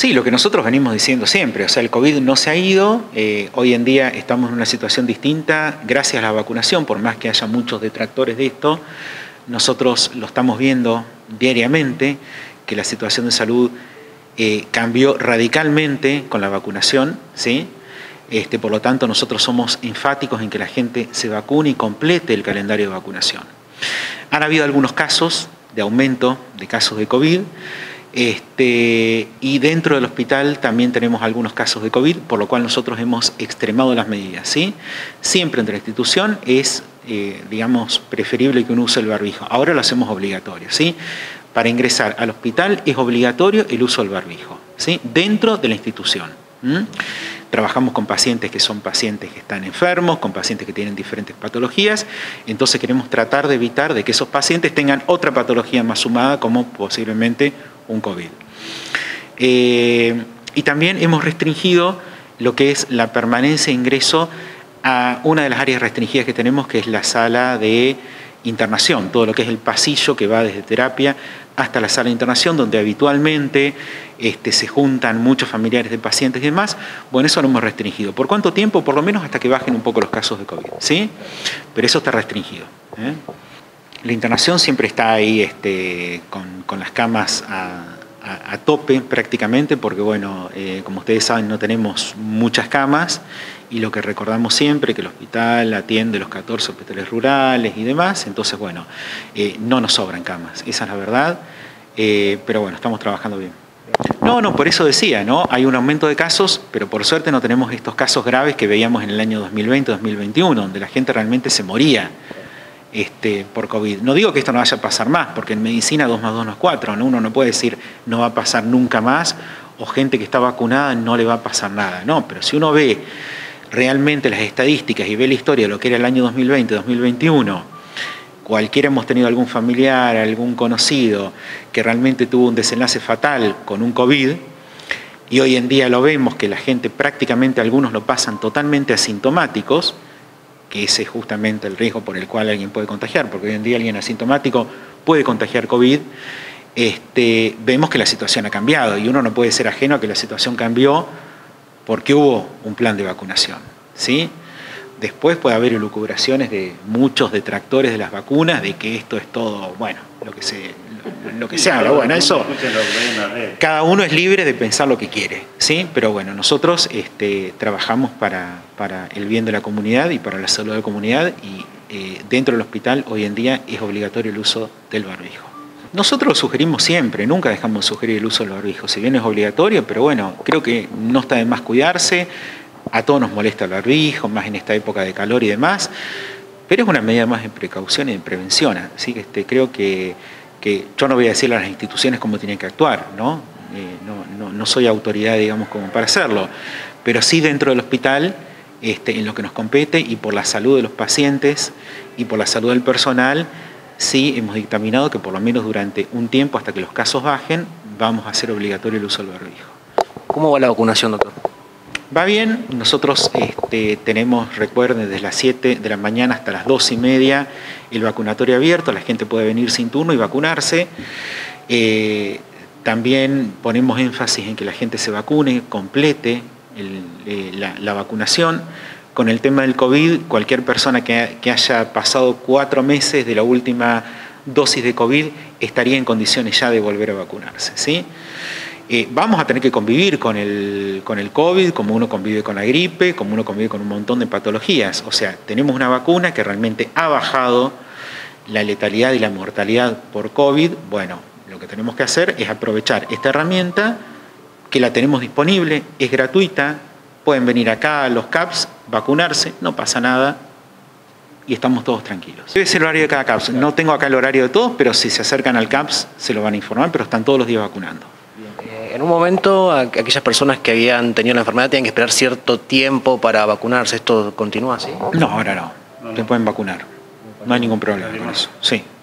Sí, lo que nosotros venimos diciendo siempre, o sea, el COVID no se ha ido, hoy en día estamos en una situación distinta gracias a la vacunación, por más que haya muchos detractores de esto, nosotros lo estamos viendo diariamente, que la situación de salud cambió radicalmente con la vacunación, ¿sí? Por lo tanto, nosotros somos enfáticos en que la gente se vacune y complete el calendario de vacunación. Han habido algunos casos de aumento de casos de COVID, y dentro del hospital también tenemos algunos casos de COVID, por lo cual nosotros hemos extremado las medidas, ¿sí? Siempre entre la institución es, digamos, preferible que uno use el barbijo. Ahora lo hacemos obligatorio, ¿sí? Para ingresar al hospital es obligatorio el uso del barbijo, ¿sí? Dentro de la institución. Trabajamos con pacientes que son pacientes que están enfermos, con pacientes que tienen diferentes patologías, entonces queremos tratar de evitar de que esos pacientes tengan otra patología más sumada como posiblemente un COVID. Y también hemos restringido lo que es la permanencia e ingreso a una de las áreas restringidas que tenemos, que es la sala de internación, todo lo que es el pasillo que va desde terapia hasta la sala de internación, donde habitualmente se juntan muchos familiares de pacientes y demás. Bueno, eso lo hemos restringido. ¿Por cuánto tiempo? Por lo menos hasta que bajen un poco los casos de COVID, ¿sí? Pero eso está restringido, ¿eh? La internación siempre está ahí con las camas a tope prácticamente, porque bueno, como ustedes saben, no tenemos muchas camas, y lo que recordamos siempre, que el hospital atiende los 14 hospitales rurales y demás, entonces bueno, no nos sobran camas, esa es la verdad, pero bueno, estamos trabajando bien. No, por eso decía, ¿no? Hay un aumento de casos, pero por suerte no tenemos estos casos graves que veíamos en el año 2020-2021, donde la gente realmente se moría por COVID. No digo que esto no vaya a pasar más, porque en medicina 2 más 2 no es 4, ¿no? Uno no puede decir no va a pasar nunca más, o gente que está vacunada no le va a pasar nada, no, pero si uno ve realmente las estadísticas y ve la historia de lo que era el año 2020-2021, cualquiera hemos tenido algún familiar, algún conocido que realmente tuvo un desenlace fatal con un COVID, y hoy en día lo vemos que la gente prácticamente, algunos lo pasan totalmente asintomáticos, que ese es justamente el riesgo por el cual alguien puede contagiar, porque hoy en día alguien asintomático puede contagiar COVID, vemos que la situación ha cambiado, y uno no puede ser ajeno a que la situación cambió porque hubo un plan de vacunación, ¿sí? Después puede haber elucubraciones de muchos detractores de las vacunas, de que esto es todo, bueno, lo que se habla, bueno, eso, cada uno es libre de pensar lo que quiere, ¿sí? Pero bueno, nosotros trabajamos para el bien de la comunidad y para la salud de la comunidad, y dentro del hospital hoy en día es obligatorio el uso del barbijo. Nosotros lo sugerimos siempre, nunca dejamos de sugerir el uso del barbijo, si bien es obligatorio, pero bueno, creo que no está de más cuidarse, a todos nos molesta el barbijo, más en esta época de calor y demás, pero es una medida más de precaución y de prevención, así que creo que yo no voy a decirle a las instituciones cómo tienen que actuar, ¿no? No soy autoridad, digamos, como para hacerlo, pero sí dentro del hospital, en lo que nos compete y por la salud de los pacientes y por la salud del personal, sí hemos dictaminado que por lo menos durante un tiempo, hasta que los casos bajen, vamos a hacer obligatorio el uso del barbijo. ¿Cómo va la vacunación, doctor? Va bien, nosotros tenemos, recuerden, desde las 7 de la mañana hasta las 2:30 el vacunatorio abierto, la gente puede venir sin turno y vacunarse. También ponemos énfasis en que la gente se vacune, complete la vacunación. Con el tema del COVID, cualquier persona que haya pasado 4 meses de la última dosis de COVID estaría en condiciones ya de volver a vacunarse, ¿sí? Vamos a tener que convivir con el COVID, como uno convive con la gripe, como uno convive con un montón de patologías. O sea, tenemos una vacuna que realmente ha bajado la letalidad y la mortalidad por COVID. Bueno, lo que tenemos que hacer es aprovechar esta herramienta, que la tenemos disponible, es gratuita, pueden venir acá a los CAPS, vacunarse, no pasa nada y estamos todos tranquilos. Debe ser el horario de cada CAPS. No tengo acá el horario de todos, pero si se acercan al CAPS se lo van a informar, pero están todos los días vacunando. En un momento, aquellas personas que habían tenido la enfermedad tenían que esperar cierto tiempo para vacunarse. ¿Esto continúa así? No, ahora no. Se pueden vacunar. No hay ningún problema con eso. Sí.